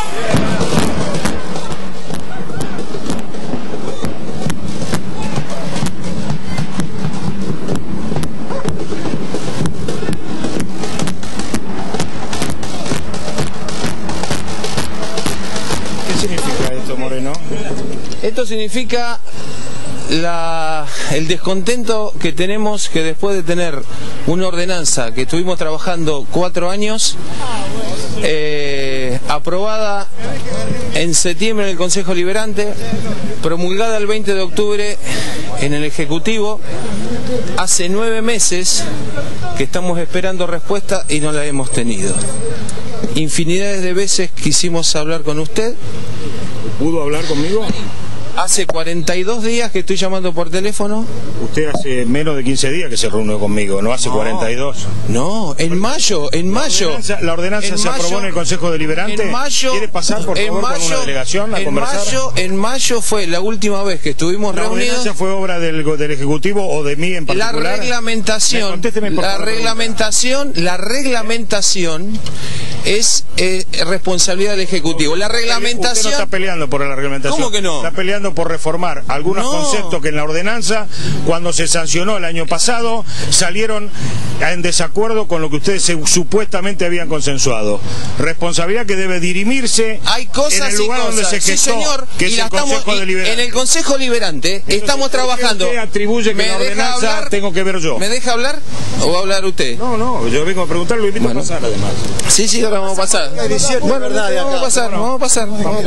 ¿Qué significa esto, Moreno? Esto significa el descontento que tenemos, que después de tener una ordenanza que estuvimos trabajando 4 años, aprobada en septiembre en el Consejo Liberante, promulgada el 20 de octubre en el Ejecutivo, hace 9 meses que estamos esperando respuesta y no la hemos tenido. Infinidades de veces quisimos hablar con usted. ¿Pudo hablar conmigo? Hace 42 días que estoy llamando por teléfono. Usted hace menos de 15 días que se reunió conmigo, no hace 42. No, en mayo. ¿La ordenanza se aprobó en el Consejo Deliberante? En mayo. ¿Quiere pasar, por favor, con una delegación a conversar? En mayo fue la última vez que estuvimos reunidos. ¿La ordenanza fue obra del Ejecutivo o de mí en particular? La reglamentación es responsabilidad del Ejecutivo. La reglamentación... Usted no está peleando por la reglamentación. ¿Cómo que no? Está peleando por reformar algunos conceptos que en la ordenanza, cuando se sancionó el año pasado, salieron en desacuerdo con lo que ustedes supuestamente habían consensuado. Responsabilidad que debe dirimirse en el lugar donde se gestó, sí, señor, que es el Consejo Deliberante. En el Consejo Deliberante. Entonces, estamos trabajando. ¿Usted atribuye que la ordenanza tengo que ver yo? ¿Me deja hablar o va a hablar usted? No, yo vengo a preguntar, lo invito a pasar además. Sí, ahora vamos a pasar. Bueno, vamos a pasar.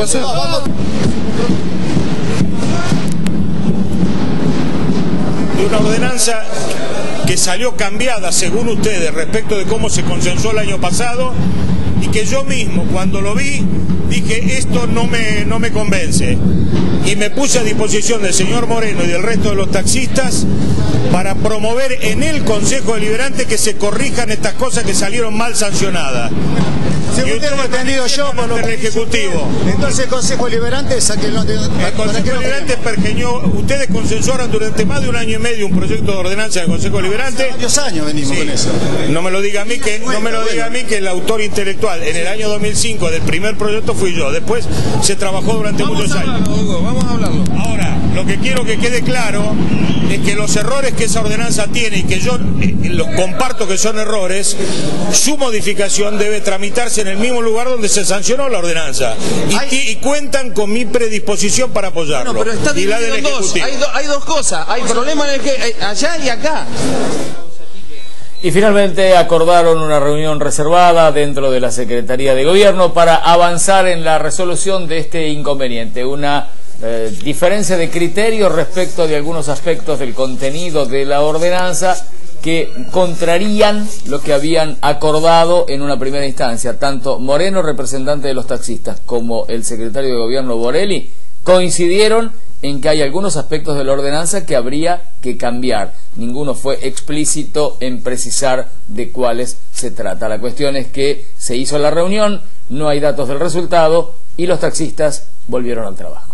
De una ordenanza que salió cambiada, según ustedes, respecto de cómo se consensuó el año pasado, y que yo mismo, cuando lo vi, dije, esto no me convence. Y me puse a disposición del señor Moreno y del resto de los taxistas para promover en el Consejo Deliberante que se corrijan estas cosas que salieron mal sancionadas. Según tengo entendido yo, por lo el Ejecutivo. Entonces el Consejo Liberante el Consejo Liberante pergeñó, ustedes consensuaron durante más de 1 año y medio un proyecto de ordenanza del Consejo Liberante. Varios años venimos con eso. No me lo diga a mí que el autor intelectual en el año 2005 del primer proyecto fui yo. Después se trabajó durante muchos años. Vamos a hablarlo. Ahora, lo que quiero que quede claro es que los errores que esa ordenanza tiene y que yo los comparto que son errores, su modificación debe tramitarse en el mismo lugar donde se sancionó la ordenanza y cuentan con mi predisposición para apoyarlo. No, pero está dividido en dos. Hay dos cosas, hay problemas allá y acá. Y finalmente acordaron una reunión reservada dentro de la Secretaría de Gobierno para avanzar en la resolución de este inconveniente, una diferencia de criterio respecto de algunos aspectos del contenido de la ordenanza que contrarían lo que habían acordado en una primera instancia. Tanto Moreno, representante de los taxistas, como el secretario de Gobierno, Borelli, coincidieron en que hay algunos aspectos de la ordenanza que habría que cambiar. Ninguno fue explícito en precisar de cuáles se trata. La cuestión es que se hizo la reunión, no hay datos del resultado y los taxistas volvieron al trabajo.